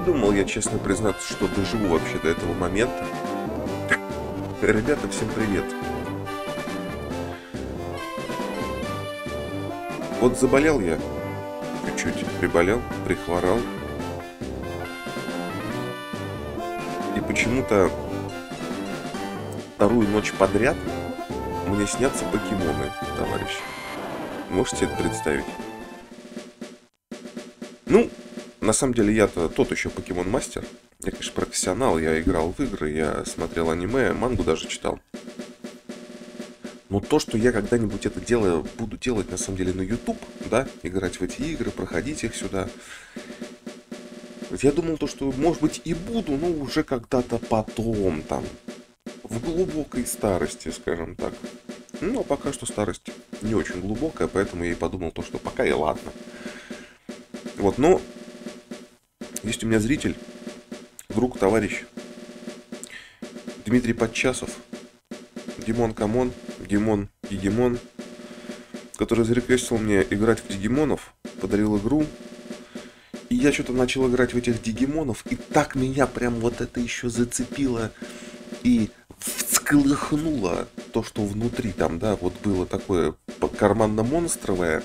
думал я, честно признаться, что доживу вообще до этого момента. Ребята, всем привет. Вот заболел я, чуть-чуть приболел, прихворал. И почему-то вторую ночь подряд мне снятся покемоны, товарищи. Можете это представить? Ну, на самом деле я-то тот еще покемон-мастер. Я, конечно, профессионал, я играл в игры, я смотрел аниме, мангу даже читал. Но то, что я когда-нибудь это дело буду делать, на самом деле, на YouTube, да, играть в эти игры, проходить их сюда. Вот я думал, то, что, может быть, и буду, но уже когда-то потом, там, в глубокой старости, скажем так. Ну, а пока что старость не очень глубокая, поэтому я и подумал то, что пока и ладно. Вот, но есть у меня зритель, друг, товарищ Дмитрий Подчасов, Димон Камон, Димон Дигимон, который зареквестил мне играть в Дигимонов, подарил игру. И я что-то начал играть в этих Дигимонов, и так меня прям вот это еще зацепило и всколыхнуло то, что внутри там, да, вот было такое карманно-монстровое.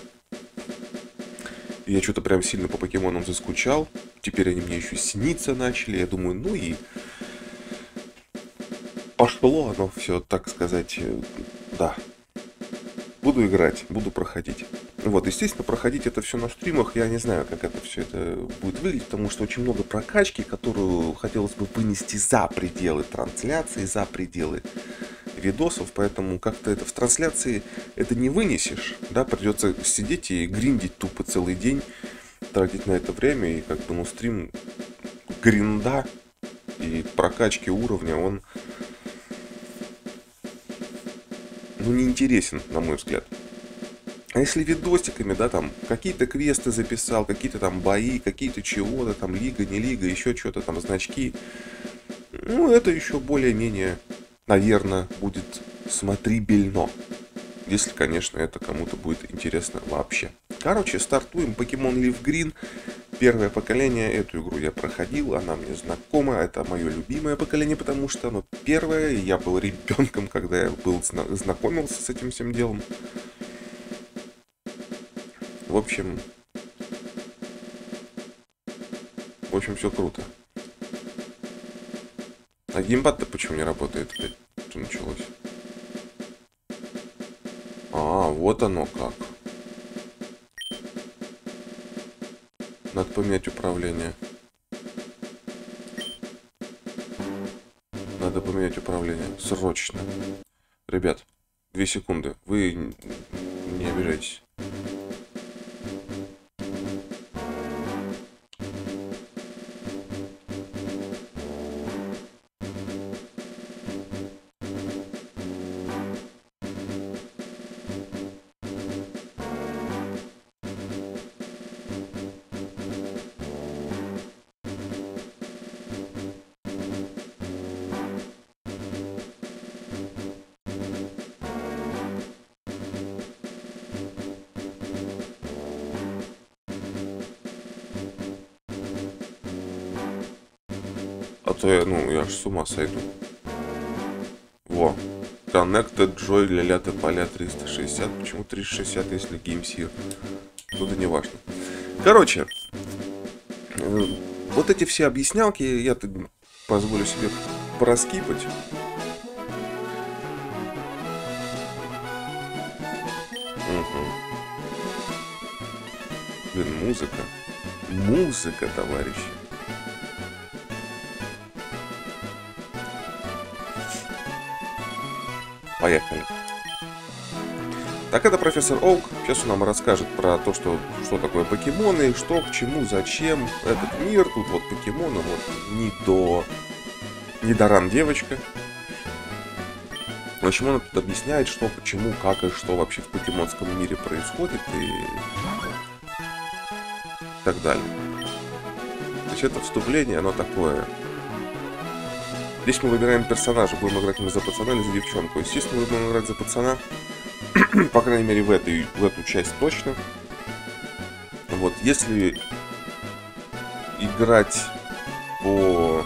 И я что-то прям сильно по покемонам заскучал. Теперь они мне еще сниться начали. Я думаю, ну и пошло оно все, так сказать, да. Буду играть, буду проходить. Вот, естественно, проходить это все на стримах. Я не знаю, как это все это будет выглядеть, потому что очень много прокачки, которую хотелось бы вынести за пределы трансляции, за пределы видосов, поэтому как-то это в трансляции это не вынесешь, да, придется сидеть и гриндить тупо целый день, тратить на это время, и как бы, ну, стрим гринда и прокачки уровня, он, ну, не интересен, на мой взгляд. А если видосиками, да, там, какие-то квесты записал, какие-то там бои, какие-то чего-то, там, лига, не лига, еще что-то там, значки, ну, это еще более-менее, наверное, будет смотрибельно. Если, конечно, это кому-то будет интересно вообще. Короче, стартуем. Pokemon Leaf Green. Первое поколение. Эту игру я проходил. Она мне знакома. Это мое любимое поколение, потому что оно первое. Я был ребенком, когда я знакомился с этим всем делом. В общем, все круто. А геймпад-то почему не работает? Опять что началось? А, вот оно как. Надо поменять управление. Надо поменять управление. Срочно. Ребят, 2 секунды. Вы не обижайтесь. А то я аж с ума сойду. Во. Connected Joy ля-ля тополя 360. Почему 360, если GameSir? Ну да не важно. Короче, вот эти все объяснялки я позволю себе проскипать. Угу. Блин, музыка. Музыка, товарищи. Поехали. Так, это профессор Оук. Сейчас он нам расскажет про то, что такое покемоны, что, к чему, зачем этот мир. Тут вот покемоны, вот Нидоран девочка. В общем, он тут объясняет, что, почему, как и что вообще в покемонском мире происходит и так далее. То есть это вступление, оно такое. Здесь мы выбираем персонажа, будем играть мы за пацана или за девчонку. Естественно, мы будем играть за пацана. По крайней мере, в эту часть точно. Вот, если играть по...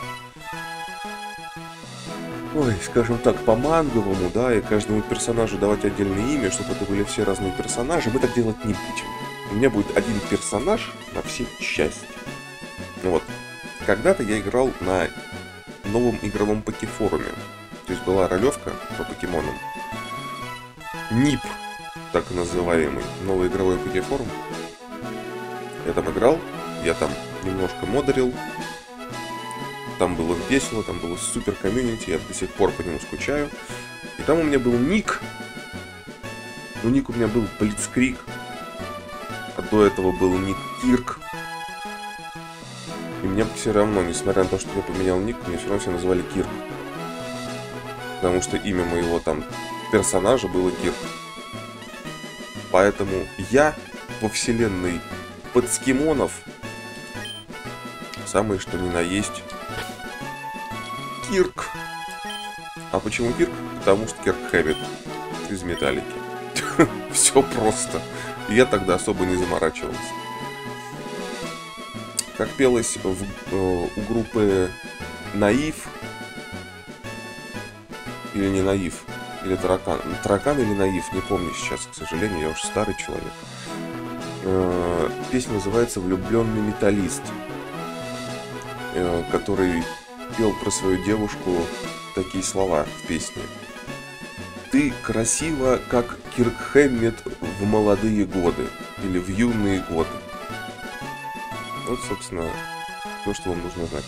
Ой, скажем так, по манговому, да, и каждому персонажу давать отдельное имя, чтобы это были все разные персонажи, мы так делать не будем. У меня будет один персонаж на все части. Вот. Когда-то я играл на новом игровом покефоруме. То есть была ролевка по покемонам. НИП, так называемый, новый игровой покефорум. Я там играл, я там немножко модерил. Там было весело, там было супер комьюнити, я до сих пор по нему скучаю. И там у меня был ник. Ну, ник у меня был Блицкриг. А до этого был ник Кирк. И меня все равно, несмотря на то, что я поменял ник, меня все равно все называли Кирк. Потому что имя моего там персонажа было Кирк. Поэтому я во вселенной Подскимонов самое что ни на есть Кирк. А почему Кирк? Потому что Кирк Хэббит из Металлики. Все просто. И я тогда особо не заморачивался. Как пелось у группы Наив. Или не Наив. Или Таракан. Таракан или Наив, не помню сейчас, к сожалению, я уже старый человек. Песня называется «Влюбленный металлист», который пел про свою девушку такие слова в песне. «Ты красива, как Кирк Хэммит в молодые годы» или «в юные годы». Вот, собственно, то, что вам нужно знать.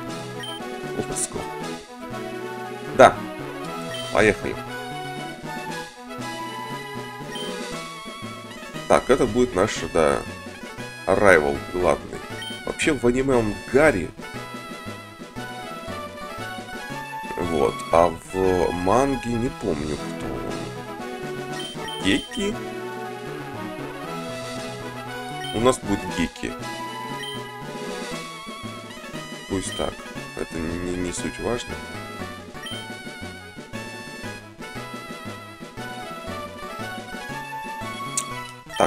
Да, поехали. Так, это будет наш, да, Arrival главный. Вообще в аниме он Гарри. Вот, а в манге не помню, кто он. Гекки? У нас будет Гекки. Пусть так. Это не суть важно. Так.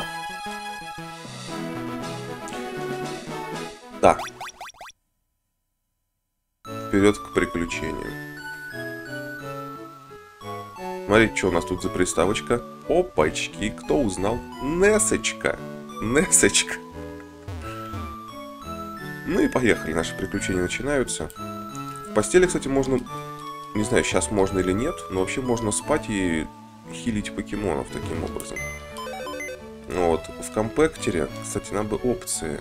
Да. Вперед к приключению. Смотрите, что у нас тут за приставочка. Опачки, кто узнал? Несочка. Несочка. Ну и поехали, наши приключения начинаются. В постели, кстати, можно... Не знаю, сейчас можно или нет, но вообще можно спать и хилить покемонов таким образом. Вот, в компактере, кстати, надо опции.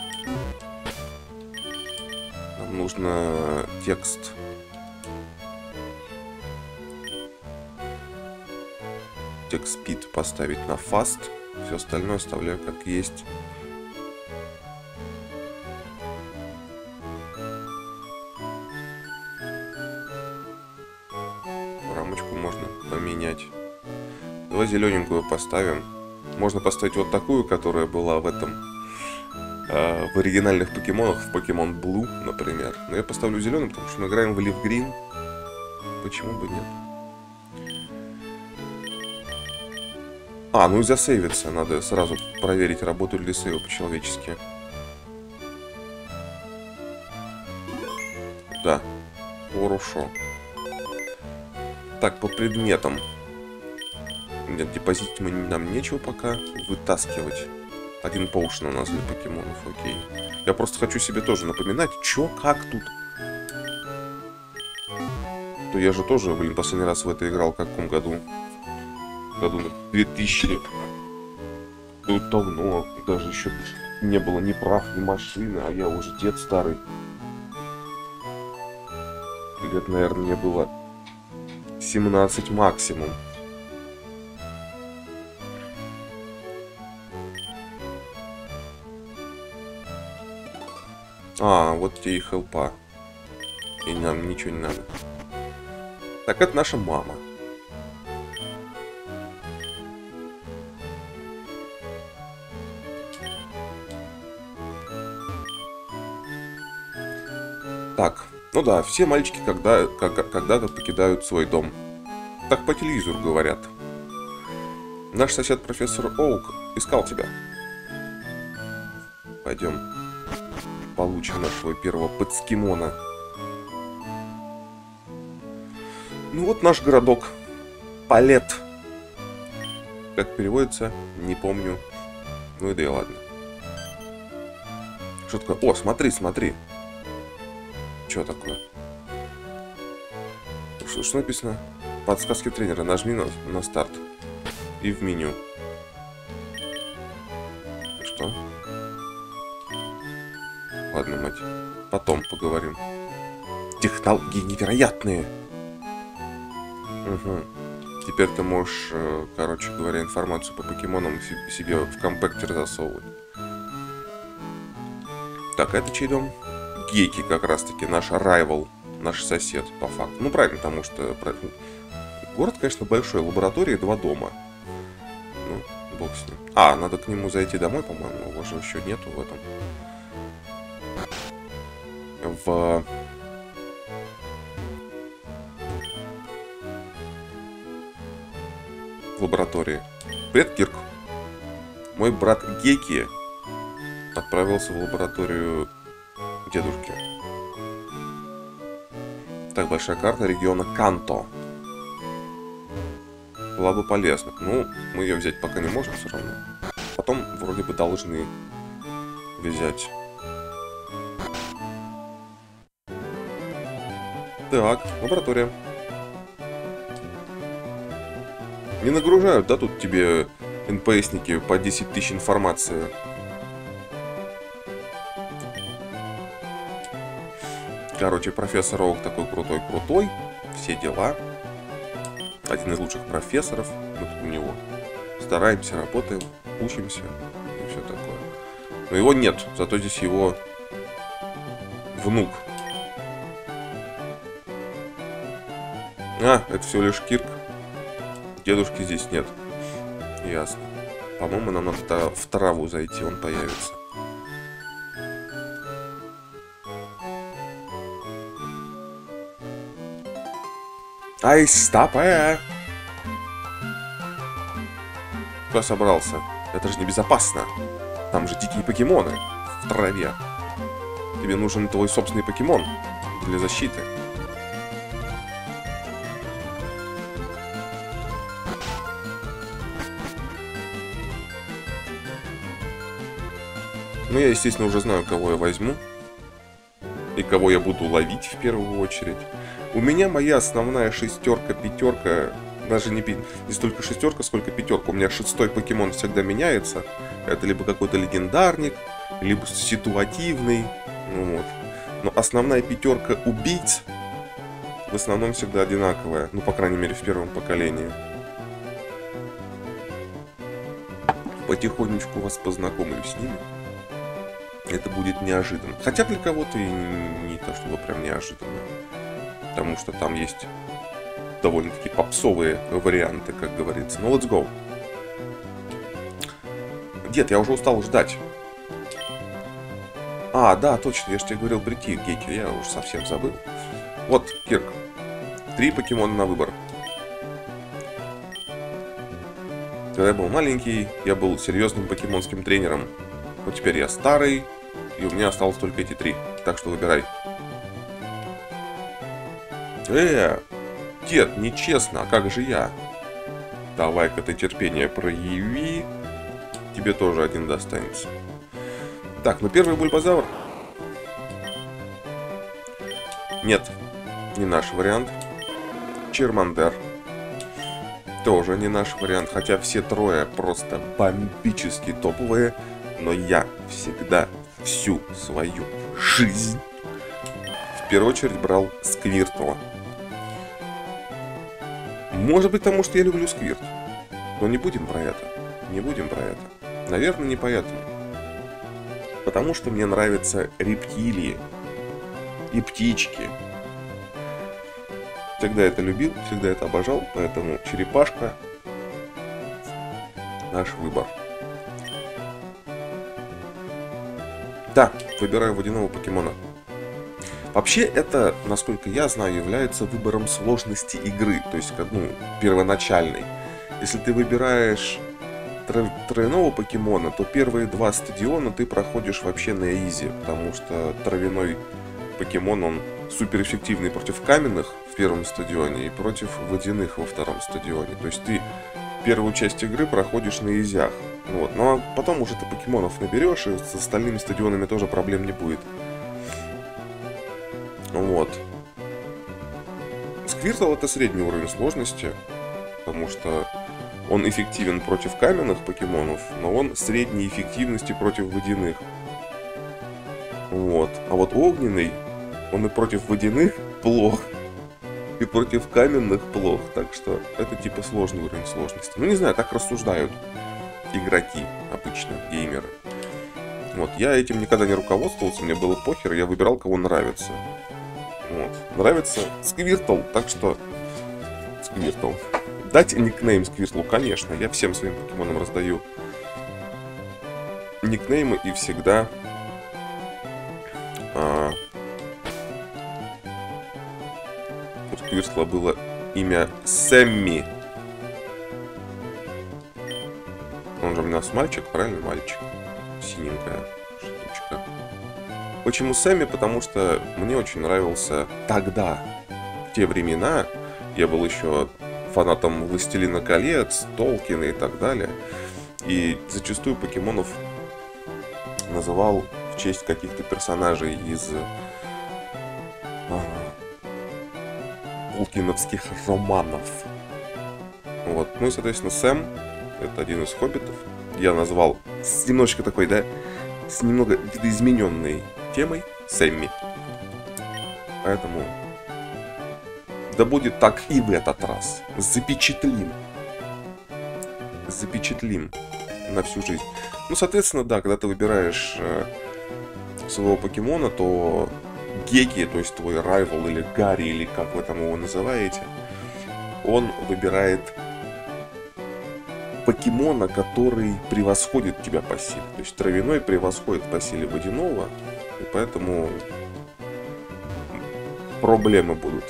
Нам нужно текст. Текст speed поставить на fast. Все остальное оставляю как есть. Рамочку можно поменять. Давай зелененькую поставим. Можно поставить вот такую, которая была в этом, в оригинальных покемонах, в Pokemon Blue, например. Но я поставлю зеленым, потому что мы играем в Leaf Green. Почему бы нет? А, ну и засейвиться. Надо сразу проверить, работают ли сейвы по-человечески. Да, хорошо. Так, по предметам. Нет, депозитить нам нечего пока вытаскивать. Один поушен у нас для покемонов, окей. Я просто хочу себе тоже напоминать, чё, как тут. То я же тоже, блин, последний раз в это играл в каком году? В году 2000. Тут давно, даже еще не было ни прав, ни машины, а я уже дед старый. Лет, наверное, мне было 17 максимум. А, вот тебе и хелпа. И нам ничего не надо. Так, это наша мама. Так, ну да, все мальчики когда-то покидают свой дом. Так по телевизору говорят. Наш сосед профессор Оук искал тебя. Пойдем. получим нашего первого пацкимона. Ну вот наш городок. Палет. Как переводится, не помню. Ну и да и ладно. Что такое? О, смотри, смотри. Что такое? Что написано? Подсказки тренера. Нажми на старт. И в меню. Что? Ладно, мать. Потом поговорим. Технологии невероятные. Угу. Теперь ты можешь, короче говоря, информацию по покемонам себе в компактер засовывать. Так, это чей дом? Гейки как раз-таки, наш райвал, наш сосед, по факту. Ну, правильно, потому что... Город, конечно, большой, лаборатории 2 дома. Ну, бог с ним. А, надо к нему зайти домой, по-моему, его же еще нету в этом. В лаборатории. Привет, Кирк. Мой брат Геки отправился в лабораторию дедушки. Так, большая карта региона Канто. Была бы полезна. Ну, мы ее взять пока не можем все равно. Потом вроде бы должны взять. Так, лаборатория. Не нагружают, да, тут тебе НПСники по 10 тысяч информации. Короче, профессор Оук такой крутой-крутой. Все дела. Один из лучших профессоров. Мы тут у него стараемся, работаем, учимся и все такое. Но его нет, зато здесь его внук. А, это всего лишь Кирк. Дедушки здесь нет. Ясно. По-моему, нам надо в траву зайти, он появится. Ай, стопэ! Кто собрался? Это же небезопасно. Там же дикие покемоны в траве. Тебе нужен твой собственный покемон для защиты. Ну, я, естественно, уже знаю, кого я возьму. И кого я буду ловить в первую очередь. У меня моя основная шестерка, пятерка, даже не столько шестерка, сколько пятерка. У меня 6-й покемон всегда меняется. Это либо какой-то легендарник, либо ситуативный. Ну вот. Но основная пятерка убийц в основном всегда одинаковая. Ну, по крайней мере, в первом поколении. Потихонечку вас познакомлю с ними. Это будет неожиданно. Хотя для кого-то и не то, чтобы прям неожиданно. Потому что там есть довольно-таки попсовые варианты, как говорится. Ну, let's go. Дед, я уже устал ждать. А, да, точно, я же тебе говорил прийти, Гейки. Я уже совсем забыл. Вот, Кирк. 3 покемона на выбор. Когда я был маленький, я был серьезным покемонским тренером. Но теперь я старый, и у меня осталось только эти 3. Так что выбирай. Дед, нечестно, а как же я? Давай-ка ты терпение прояви. Тебе тоже один достанется. Так, ну первый бульбазавр. Нет, не наш вариант. Чермандер. Тоже не наш вариант. Хотя все 3 просто бомбически топовые. Но я всегда всю свою жизнь в первую очередь брал Сквиртла. Может быть, потому что я люблю Сквирт. Но не будем про это. Не будем про это. Наверное, не поэтому. Потому что мне нравятся рептилии и птички. Всегда это любил, всегда это обожал. Поэтому черепашка наш выбор. Да, выбираю водяного покемона. Вообще, это, насколько я знаю, является выбором сложности игры. То есть, ну, первоначальной. Если ты выбираешь травяного покемона, то первые 2 стадиона ты проходишь вообще на изи, потому что травяной покемон, он суперэффективный против каменных в первом стадионе и против водяных во втором стадионе. То есть ты первую часть игры проходишь на изях. Вот. Ну а потом уже ты покемонов наберешь, и с остальными стадионами тоже проблем не будет. Вот. Сквиртл — это средний уровень сложности, потому что он эффективен против каменных покемонов, но он средней эффективности против водяных. Вот. А вот огненный, он и против водяных плох, и против каменных плох. Так что это типа сложный уровень сложности. Ну не знаю, так рассуждают игроки, обычно геймеры. Вот. Я этим никогда не руководствовался, мне было похер, я выбирал, кого нравится. Вот. Нравится Сквиртл, так что Сквиртл. Дать никнейм Сквиртлу, конечно. Я всем своим покемонам раздаю никнеймы и всегда у Сквиртла было имя Сэмми. Он же у нас мальчик, правильно? Мальчик. Синенькая штучка. Почему Сэмми? Потому что мне очень нравился тогда, в те времена, я был еще фанатом Властелина колец, Толкина и так далее. И зачастую покемонов называл в честь каких-то персонажей из толкиновских романов. Вот. Ну и, соответственно, Сэм — это один из хоббитов. Я назвал с немножечко такой, да, с немного видоизмененной темой Сэмми. Поэтому да будет так и в этот раз. Запечатлим. Запечатлим на всю жизнь. Ну, соответственно, да, когда ты выбираешь своего покемона, то Геки, то есть твой райвал или Гарри, или как вы там его называете, он выбирает покемона, который превосходит тебя по силе. То есть травяной превосходит по силе водяного, и поэтому проблемы будут.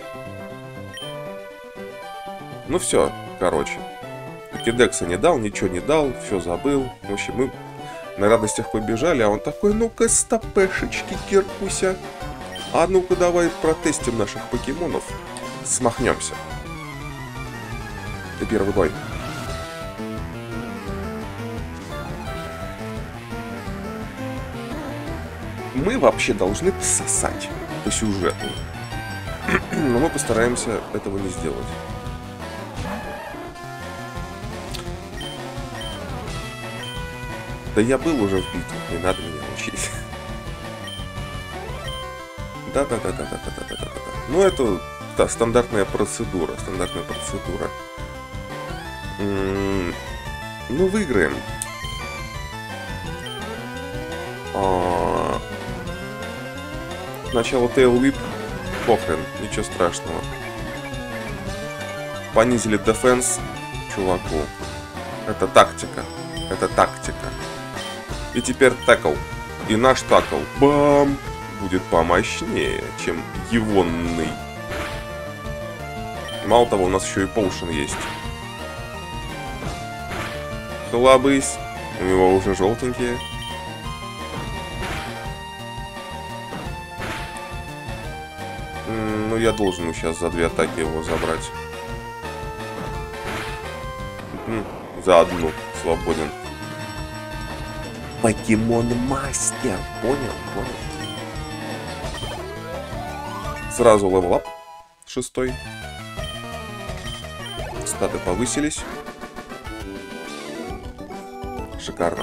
Ну все, короче. Покедекса не дал, ничего не дал, все забыл. В общем, мы на радостях побежали, а он такой: ну-ка, стопешечки, Киркуся. А ну-ка, давай протестим наших покемонов. Смахнемся. Ты первый бой. Мы вообще должны сосать по сюжету. Но мы постараемся этого не сделать. Да я был уже в битвах, не надо меня учить. Да. Ну, это да, стандартная процедура. Ну, выиграем. Сначала Tail Whip. Похрен, ничего страшного. Понизили дефенс чуваку. Это тактика. И теперь такл. И наш такл, бам, будет помощнее, чем егонный. Мало того, у нас еще и поушен есть. Хлобысь. У него уже желтенькие. Ну, я должен сейчас за 2 атаки его забрать. За одну. Свободен. Покемон-мастер. Понял. Сразу левелап. 6. Статы повысились. Шикарно.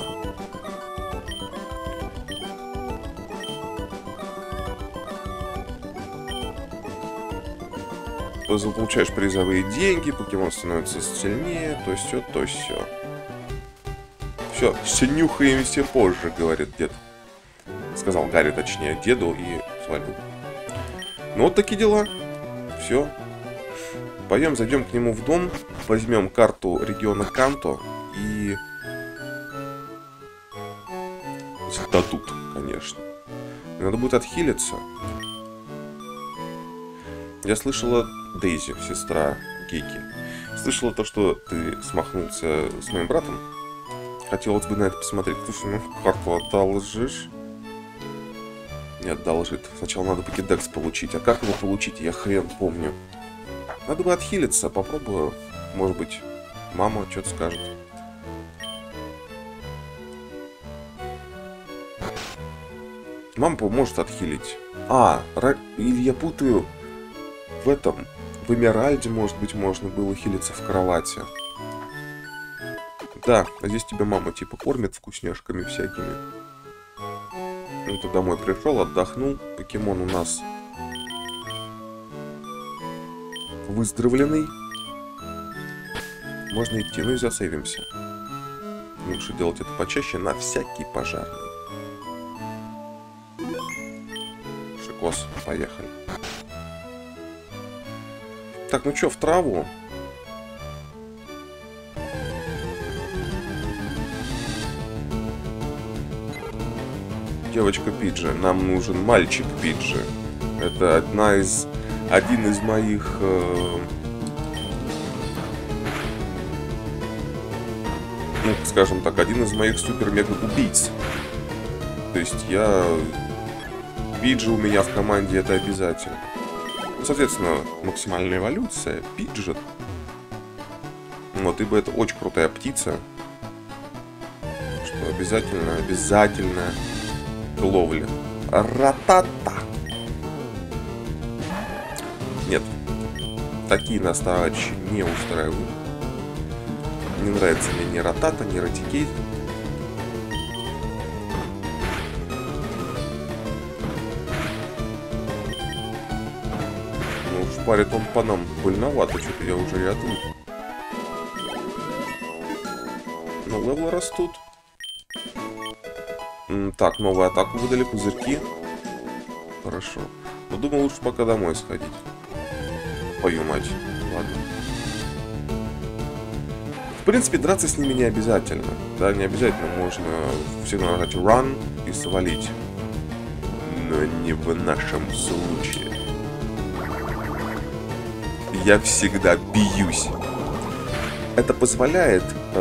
То есть получаешь призовые деньги, покемон становится сильнее, то все, то все. Все, нюхаемся позже, говорит дед. Сказал Гарри, точнее, деду, и свалил. Ну вот такие дела. Все. Пойдем, зайдем к нему в дом, возьмем карту региона Канто и... Дадут, конечно. Надо будет отхилиться. Я слышала, Дейзи, сестра Геки, слышала то, что ты смахнулся с моим братом. Хотелось бы на это посмотреть. Слушай, ну карту одолжишь? Не одолжит. Сначала надо покедекс получить. А как его получить, я хрен помню. Надо бы отхилиться. Попробую. Может быть, мама что-то скажет. Мама поможет отхилить. Или я путаю. В этом. В Эмеральде, может быть, можно было хилиться в кровати. Да, а здесь тебя мама типа кормит вкусняшками всякими. Ну, ты домой пришел, отдохнул. Покемон у нас выздоровленный. Можно идти, ну и засейвимся. Лучше делать это почаще, на всякий пожарный. Шикос, поехали. Так, ну что, в траву? Девочка Пиджи, нам нужен мальчик Пиджи. Это один из моих ну, скажем так, один из моих супер-мега-убийц. То есть Пиджи у меня в команде это обязательно. Ну, соответственно, максимальная эволюция, Пиджет. Вот, ибо это очень крутая птица. Что обязательно к ловле. Ратата! Нет, такие нас, товарищи, не устраивают. Не нравится мне ни Ратата, ни Ратикейт. Ну, шпарит он по нам больновато, что-то я уже и отвык. Но левелы растут. Так, новую атаку выдали, пузырьки. Хорошо. Но думаю, лучше пока домой сходить. Твою мать. Ладно. В принципе, драться с ними не обязательно. Да, не обязательно. Можно всегда нажать run и свалить. Но не в нашем случае. Я всегда бьюсь. Это позволяет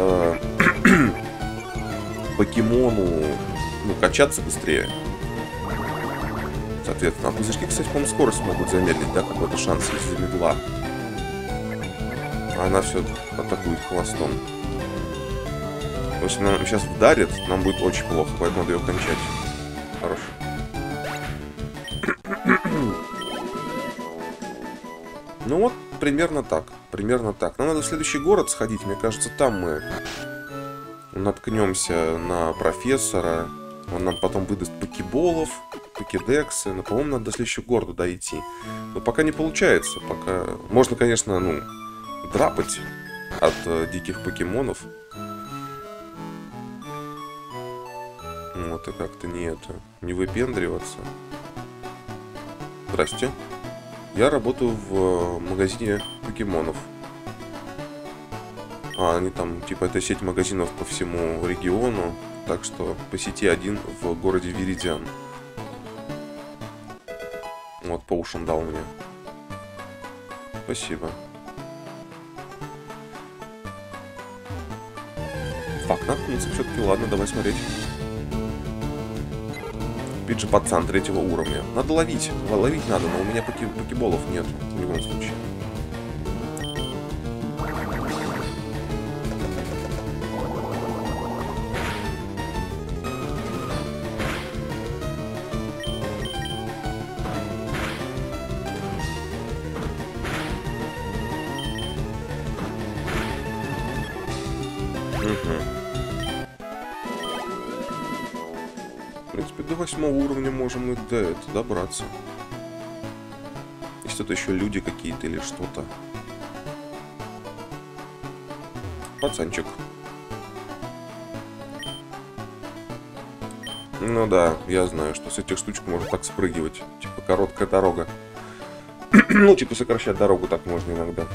покемону качаться быстрее. Соответственно, а пузырьки, кстати, по-моему, скорость могут замедлить, да, какой-то шанс из-за медла. А она все атакует хвостом. Если она нам сейчас вдарит, нам будет очень плохо, поэтому надо ее кончать. Хорош. Ну вот, примерно так. Примерно так. Нам надо в следующий город сходить. Мне кажется, там мы наткнемся на профессора. Он нам потом выдаст покеболов, покедексы. Но, по-моему, надо до следующего города дойти. Но пока не получается. Пока можно, конечно, драпать от диких покемонов. Вот и как-то не выпендриваться. Здрасте. Я работаю в магазине покемонов. Они там, типа, это сеть магазинов по всему региону. Так что посети один в городе Виридиан. Вот, поушен дал мне. Спасибо. Фак, наткнуться все-таки. Ладно, давай смотреть. Пиджи пацан 3-го уровня. Надо ловить. Ловить надо, но у меня покеболов нет. В любом случае. В принципе, до 8-го уровня можем и добраться. Если это еще люди какие-то или что-то. Пацанчик. Ну да, я знаю, что с этих штучек можно так спрыгивать. Типа короткая дорога. Ну, типа сокращать дорогу так можно иногда.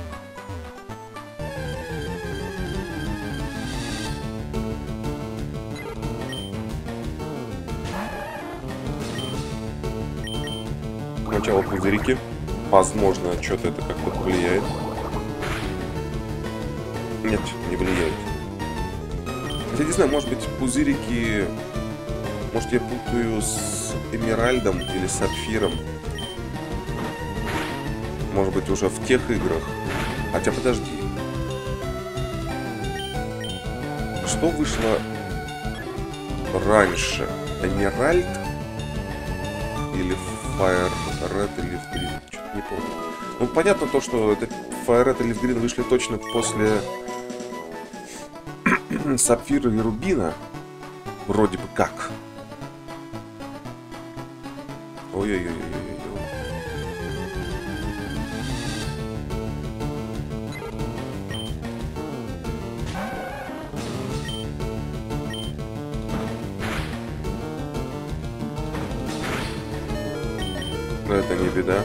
Сначала пузырики. Возможно, что-то это как-то повлияет. Нет, не влияет. Хотя не знаю, может быть, пузырики... Может, я путаю с Эмеральдом или Сапфиром. Может быть, уже в тех играх. Хотя, подожди. Что вышло раньше? Эмеральд? Или Fire Red или Leaf Green? Что-то не помню. Ну, понятно то, что это Fire Red и Leaf Green вышли точно после Сапфира и Рубина. Вроде бы как. Ой-ой-ой-ой-ой. Это не беда.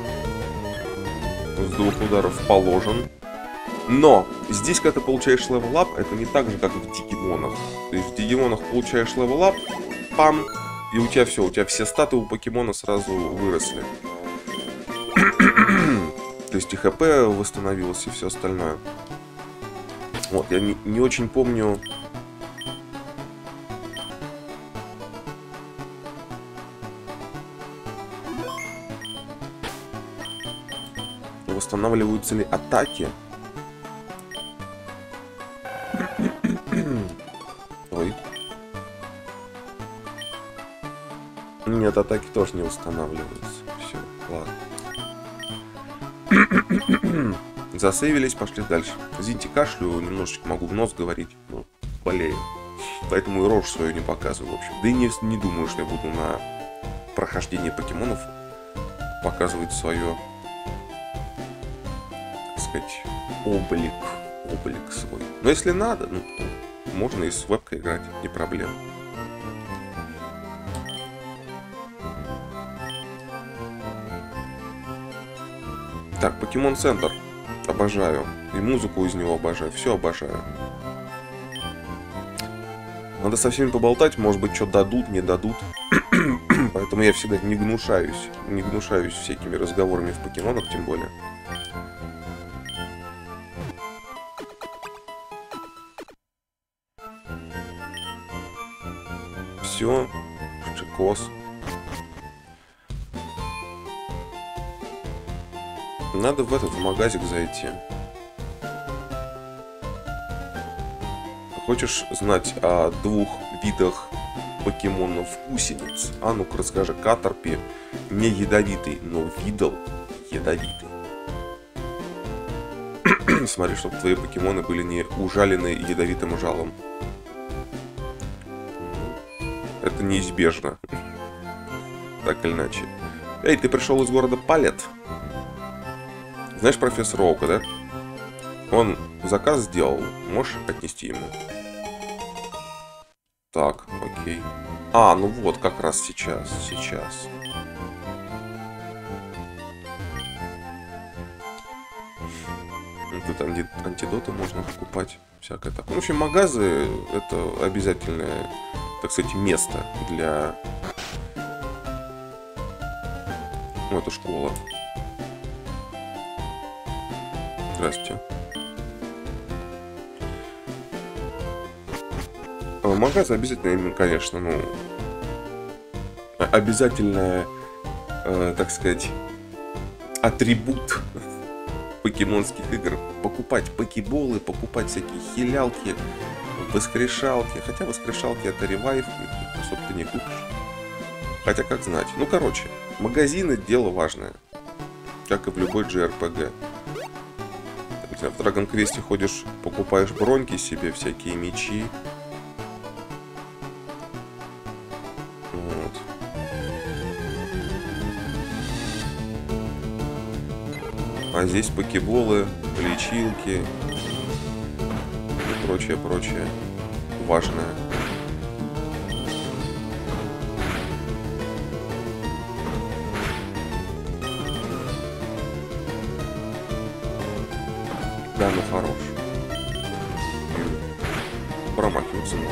С 2 ударов положен. Но здесь, когда ты получаешь левел-ап, это не так же, как в Дигимонах. То есть в Дигимонах получаешь левел-ап, пам, и у тебя все, у тебя все статы у покемона сразу выросли. То есть и ХП восстановилось, и все остальное. Вот, я не очень помню... Восстанавливаются ли атаки? Ой. Нет, атаки тоже не восстанавливаются. Все, ладно. Засейвились, пошли дальше. Извините, кашлю, немножечко могу в нос говорить, но болею. Поэтому и рожь свою не показываю, в общем. Да и не думаю, что я буду на прохождение покемонов показывать свое, так сказать, облик свой. Но если надо, ну, можно и с вебкой играть, не проблема. Так, Покемон Центр. Обожаю. И музыку из него обожаю. Все обожаю. Надо со всеми поболтать. Может быть, что дадут, не дадут. Поэтому я всегда не гнушаюсь. Не гнушаюсь всякими разговорами в покемонах, тем более. Все. Шикос. Надо в этот магазик зайти. Хочешь знать о 2 видах покемонов-гусениц? А ну-ка расскажи. Катерпи не ядовитый, но видал ядовитый. Смотри, чтобы твои покемоны были не ужалены ядовитым жалом. Это неизбежно. Так или иначе. Эй, ты пришел из города Палет? Знаешь профессора Оука, да? Он заказ сделал. Можешь отнести ему? Так, окей. А, ну вот, как раз сейчас. Тут антидоты можно покупать. Всякое такое. В общем, магазы — это обязательное, так сказать, место для... Ну, это школа. Здрасте. Магазы обязательно, конечно, ну... Обязательное, так сказать, атрибут покемонских игр. Покупать покеболы, покупать всякие хилялки, воскрешалки. Хотя воскрешалки — это ревайв, их особо ты не купишь. Хотя как знать. Ну, короче, магазины — дело важное. Как и в любой JRPG. В Dragon Quest ходишь, покупаешь броньки себе, всякие мечи. Вот. А здесь покеболы, лечилки и прочее важное. Да, ну хорош. Промахиваться можно.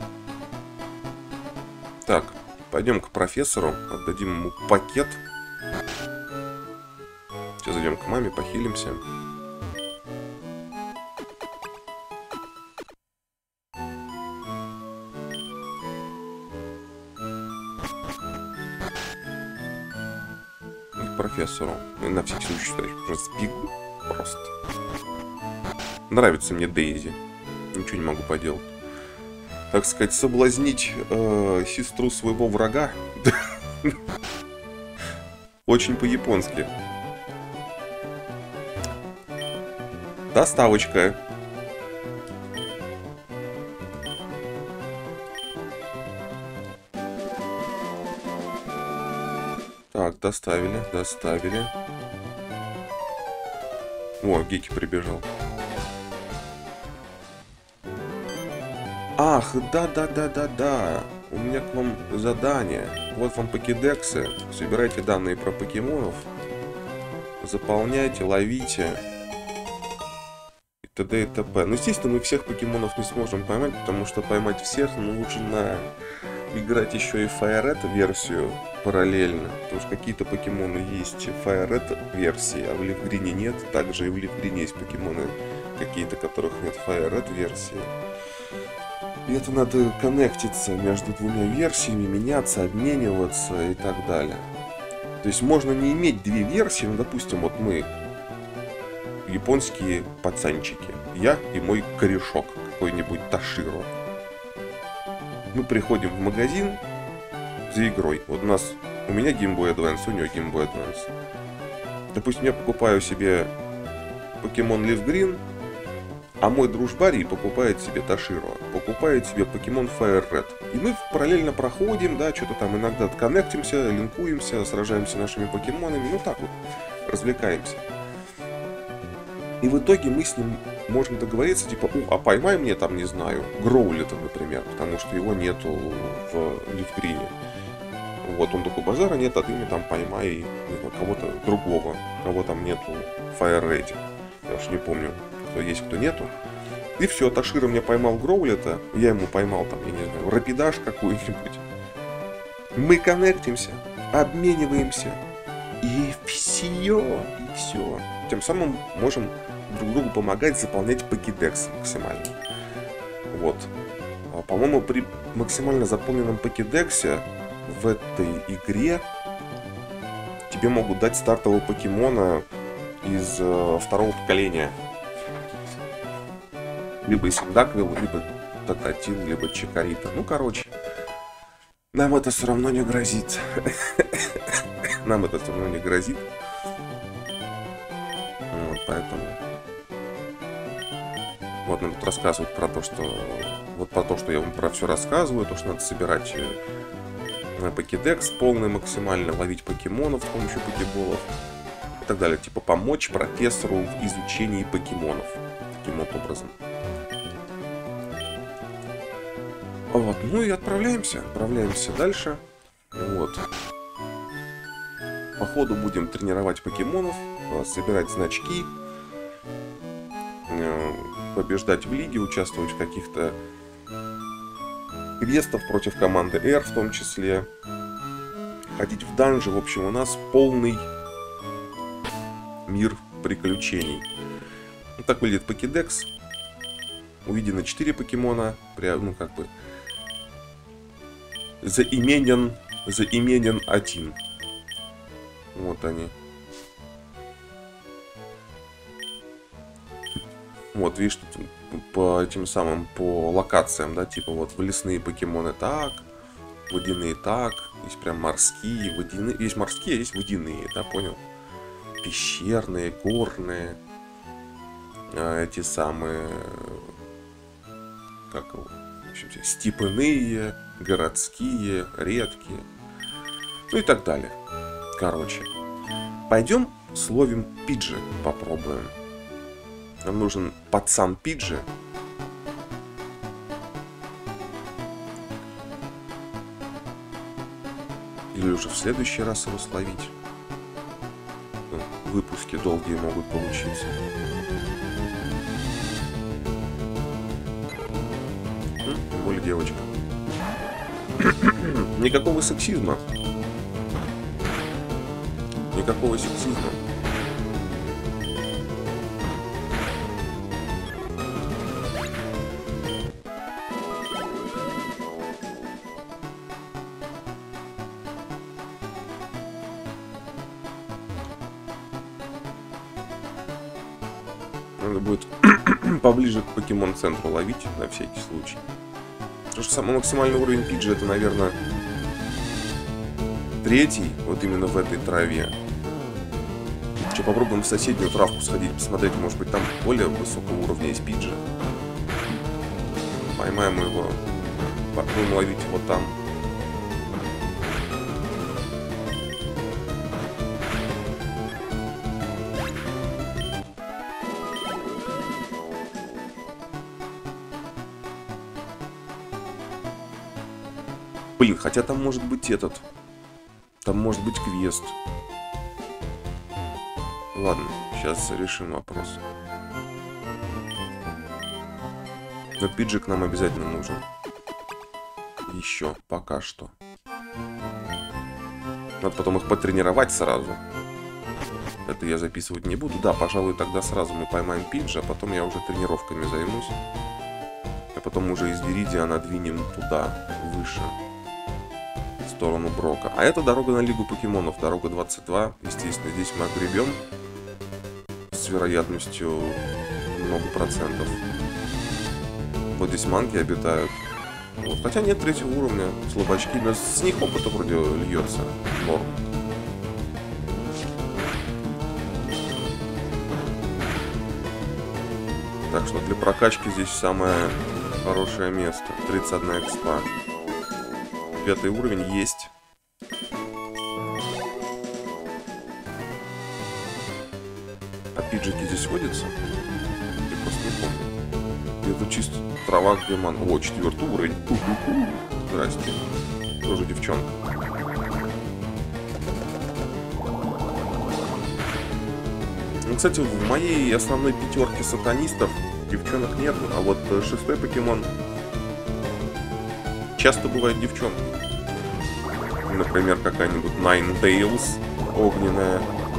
Так, пойдем к профессору, отдадим ему пакет. Пойдем к маме, похилимся. И к профессору. И на всякий случай разбегу просто. Нравится мне Дейзи. Ничего не могу поделать. Так сказать, соблазнить сестру своего врага. Очень по-японски. Доставочка. Так, доставили. О, Геки прибежал. Ах, да. У меня к вам задание. Вот вам покедексы. Собирайте данные про покемонов. Заполняйте, ловите. И т.д. и т.п. Ну, естественно, мы всех покемонов не сможем поймать, потому что поймать всех нужно играть еще и Fire Red версию параллельно. Потому что какие-то покемоны есть в Fire Red версии, а в Ливгрине нет. Также и в Ливгрине есть покемоны какие-то, которых нет в Fire Red версии. И это надо коннектиться между двумя версиями, меняться, обмениваться и так далее. То есть можно не иметь две версии, ну, допустим, вот мы японские пацанчики, я и мой корешок, какой-нибудь Таширо. Мы приходим в магазин за игрой. Вот у меня Game Boy Advance, у него Game Boy Advance. Допустим, я покупаю себе Покемон Leaf Green, а мой дружбарий покупает себе Таширо, покупает себе Покемон Fire Red. И мы параллельно проходим, да, что-то там иногда коннектимся, линкуемся, сражаемся нашими покемонами, ну так вот, развлекаемся. И в итоге мы с ним можем договориться, типа, а поймай мне там, не знаю, Гроулита, например, потому что его нету в Ливгрине. Вот, он такой, базара нет, а ты мне там поймай, не знаю, кого-то другого, кого там нету в Fire Red. Я уж не помню, кто есть, кто нету. И все, Таширо мне поймал Гроулита, я ему поймал там, я не знаю, Рапидаш какую-нибудь. Мы коннектимся, обмениваемся, и все. Тем самым можем друг другу помогать заполнять покедекс максимально. Вот. По-моему, при максимально заполненном покедексе в этой игре тебе могут дать стартового покемона из второго поколения. Либо Синдаквилл, либо Тататил, либо Чикарита. Ну, короче, нам это все равно не грозит. Вот, поэтому... Вот нам тут рассказывают про то, что... Вот про то, что я вам про все рассказываю, то, что надо собирать покедекс полный максимально, ловить покемонов с помощью покеболов и так далее. Типа помочь профессору в изучении покемонов. Таким вот образом. Вот, ну и отправляемся дальше. Вот. По ходу будем тренировать покемонов, собирать значки, побеждать в лиге, участвовать в каких-то квестах против команды R в том числе. Ходить в данжи, в общем, у нас полный мир приключений. Вот так выглядит покедекс. Увидено 4 покемона, ну как бы заименен 1. Вот они. Вот, видишь, тут по этим самым, по локациям, да, типа вот в лесные покемоны так, водяные так, есть прям морские, водяные, есть морские, а есть водяные, да, понял? Пещерные, горные, эти самые, как его, в общем, степные, городские, редкие, ну и так далее. Короче, пойдем словим Пиджи, попробуем. Нам нужен пацан Пиджи. Или уже в следующий раз его словить. Выпуски долгие могут получиться. Тем более девочка. Никакого сексизма. Надо будет поближе к покемон-центру ловить, на всякий случай. Потому что самый максимальный уровень Пиджи это, наверное, 3-й, вот именно в этой траве. Еще попробуем в соседнюю травку сходить, посмотреть, может быть, там более высокого уровня есть Пиджи. Поймаем его, будем ловить его там. Блин, хотя там может быть этот. Там может быть квест. Ладно, сейчас решим вопрос. Но пиджик нам обязательно нужен. Еще, пока что. Надо потом их потренировать сразу. Это я записывать не буду. Да, пожалуй, тогда сразу мы поймаем пиджа, а потом я уже тренировками займусь. А потом уже из Виридиана двинем туда, выше. В сторону Брока. А это дорога на Лигу Покемонов. Дорога 22. Естественно, здесь мы огребем. С вероятностью много процентов. Вот здесь манки обитают. Вот. Хотя нет 3-го уровня. Слабачки. Но с них опыта вроде льется. Норм. Так что для прокачки здесь самое хорошее место. 31 экспа. 5-й уровень есть. А пиджики здесь водятся? Я просто не помню. Это чисто трава, где ман. О, 4-й уровень. Здрасте. Тоже девчонка. Ну, кстати, в моей основной 5-ке сатанистов девчонок нету. А вот 6-й покемон часто бывает девчонки. Например, какая-нибудь Ninetales огненная.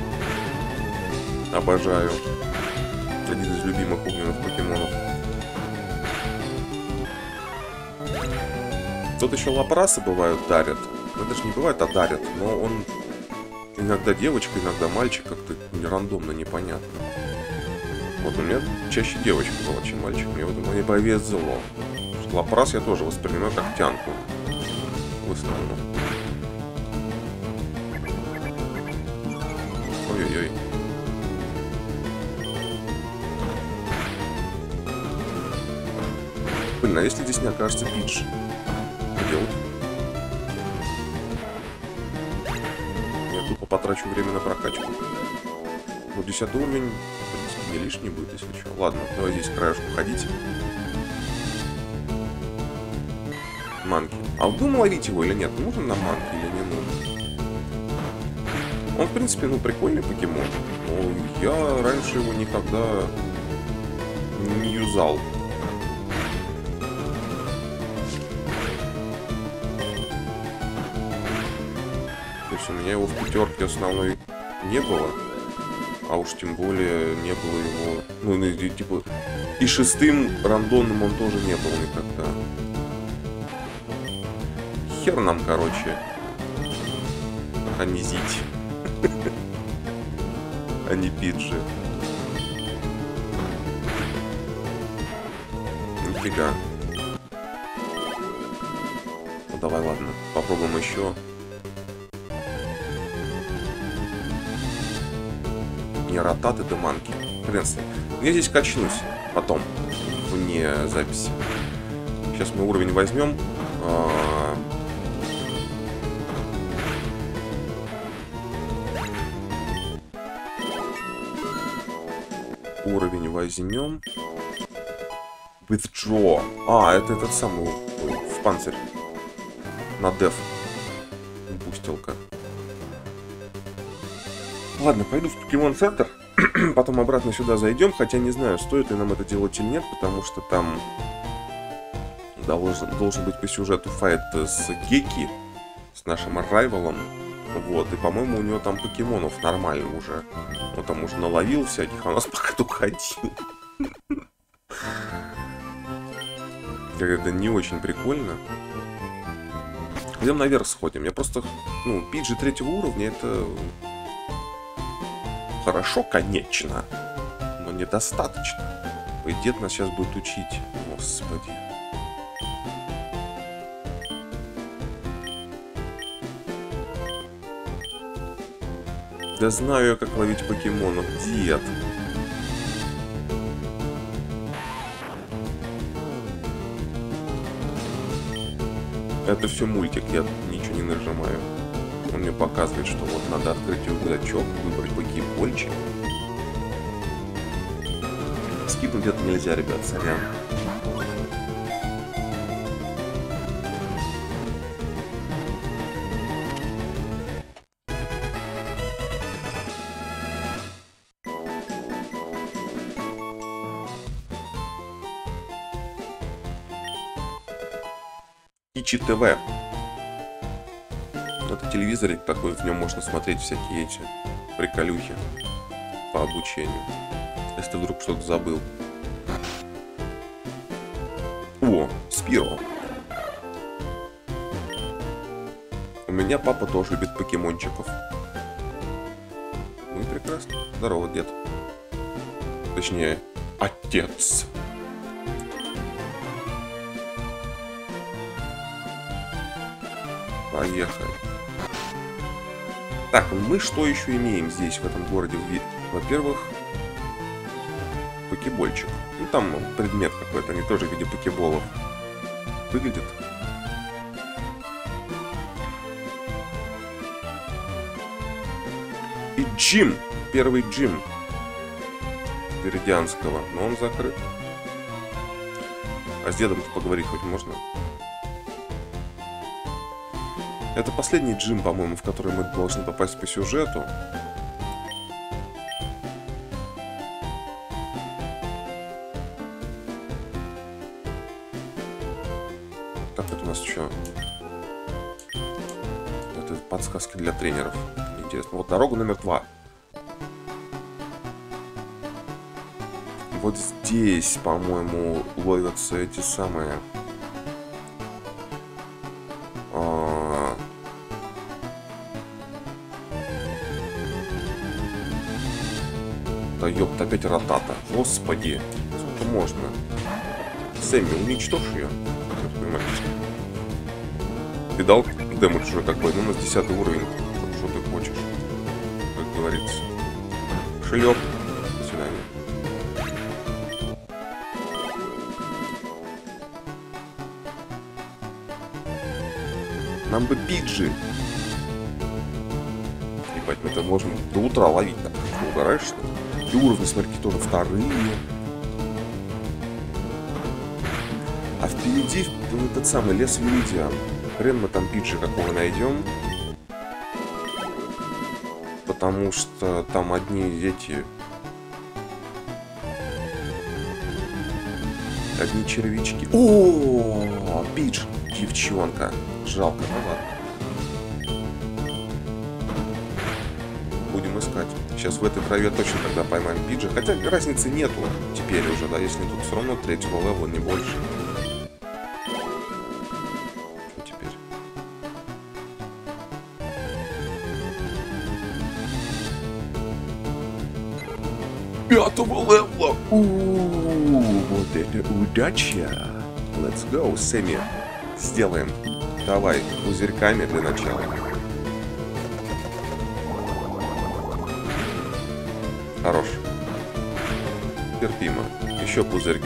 Обожаю. Один из любимых огненных покемонов. Тут еще лапрасы бывают, дарят. Это же не бывает, а дарят. Но он иногда девочка, иногда мальчик. Как-то рандомно, непонятно. Вот у меня чаще девочка была, чем мальчик. Мне вот не повезло. Лапрас я тоже воспринимаю как тянку. В основном. Ой-ой-ой. Блин, а если здесь не окажется Пидж? Что делать? Я тупо потрачу время на прокачку. Ну, 10-й уровень, в принципе, не лишний будет, если что. Ладно, давай здесь к краешку ходить. Манки. А будем ловить его или нет? Нужен нам манки или не нужен? Он, в принципе, ну, прикольный покемон. Но я раньше его никогда не юзал. То есть у меня его в 5-ке основной не было. А уж тем более не было его... Ну, типа... И 6-м рандомным он тоже не был никогда. Хер нам, короче, а не зить. А не пиджи. Нифига. Ну давай, ладно, попробуем еще. Не ротаты, да манки. Хрен с ним. Я здесь качнусь потом, вне записи. Сейчас мы уровень возьмем. Уровень возьмем. Withdraw. А, это этот самый в панцирь. На деф. Бустилка. Ладно, пойду в покемон-центр. Потом обратно сюда зайдем. Хотя не знаю, стоит ли нам это делать или нет. Потому что там должен быть по сюжету файт с Геки. С нашим райвалом. Вот, и, по-моему, у него там покемонов нормально уже. Он там уже наловил всяких, а у нас пока только один. Это не очень прикольно. Пойдем наверх сходим. Я просто... Ну, пиджи 3-го уровня это... Хорошо, конечно. Но недостаточно. Ой, дед нас сейчас будет учить. Господи. Да знаю я, как ловить покемонов, дед. Это все мультик, я ничего не нажимаю. Он мне показывает, что вот надо открыть рюкзачок, выбрать покебольчик. Скипнуть это нельзя, ребят, сорян. Ичи ТВ. Это телевизорик такой, в нем можно смотреть всякие эти приколюхи по обучению. Если ты вдруг что-то забыл. О, Спиро. У меня папа тоже любит покемончиков. Ну и прекрасно. Здорово, дед. Точнее, отец. Поехали. Так, мы что еще имеем здесь, в этом городе? Во-первых, покебольчик. Ну, там предмет какой-то, они тоже в виде покеболов выглядят. И джим! Первый джим Веридианского, но он закрыт. А с дедом-то поговорить хоть можно? Это последний джим, по-моему, в который мы должны попасть по сюжету. Так, это у нас что? Это подсказки для тренеров. Интересно. Вот дорога номер 2. Вот здесь, по-моему, ловятся эти самые... Да ёпта, опять ротата. Господи, сколько можно? Сэмми, уничтожь ее. Ты дал дэмэдж уже какой? Ну, у нас 10 уровень. Что ты хочешь? Как говорится. Шлеп. До свидания. Нам бы Пиджи. Ебать, мы это можем до утра ловить. Так, ты угораешь, что ли? И уровни, смотри, тоже вторые. А впереди этот самый лес Виридиан. Хрен мы там Пиджи какого найдем. Потому что там одни эти... Одни червячки. О, Пидж, девчонка. Жалко, ну ладно. Будем искать. Сейчас в этой траве точно тогда поймаем Пиджа. Хотя разницы нету теперь уже, да, если тут все равно 3-го левела, не больше. Что теперь? Пятого левела! Вот это удача! Let's go, Сэмми. Сделаем. Давай, пузырьками для начала. Хорош. Терпимо. Еще пузырьки.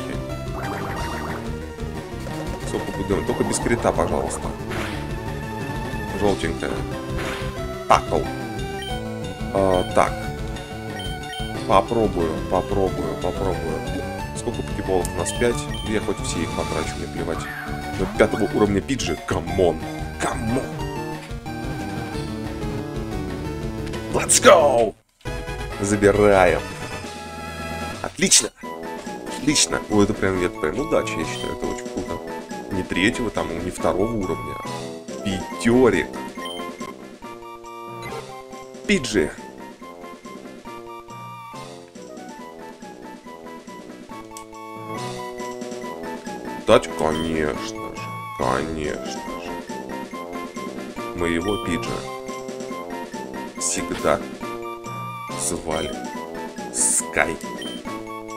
Сколько будем? Только без крита, пожалуйста. Желтенькая. Такл. Так. Попробую. Сколько покеболов у нас? 5. Я хоть все их потрачу, мне плевать. До 5-го уровня Пиджи. Камон. Let's go! Забираем. Отлично. Ой, это прям удача, я считаю, это очень круто. Не 3-го, там, не 2-го уровня. 5-рик. Пиджи. Дать, конечно же. Моего Пиджа всегда звали Скай.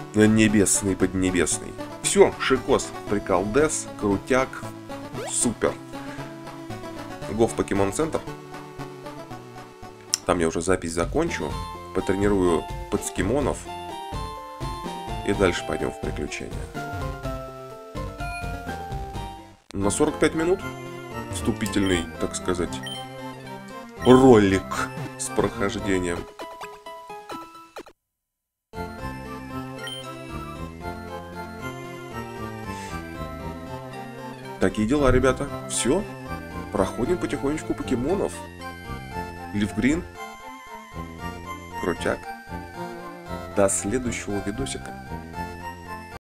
Небесный поднебесный. Все, шикос, приколдес, крутяк, супер. Го в Покемон Центр. Там я уже запись закончу. Потренирую подскимонов. И дальше пойдем в приключения. На 45 минут вступительный, так сказать, ролик с прохождением. Такие дела, ребята. Все. Проходим потихонечку покемонов. Ливгрин. Крутяк. До следующего видосика.